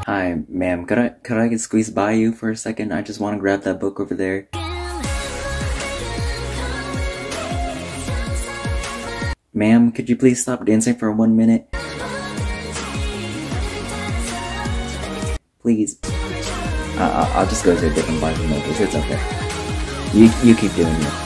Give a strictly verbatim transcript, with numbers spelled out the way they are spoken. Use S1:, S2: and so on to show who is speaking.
S1: Hi, ma'am. Could I could I get squeezed by you for a second? I just want to grab that book over there. Ma'am, could you please stop dancing for one minute? Please. Uh, I'll just go to a different bar for notice. It's okay. You you keep doing it.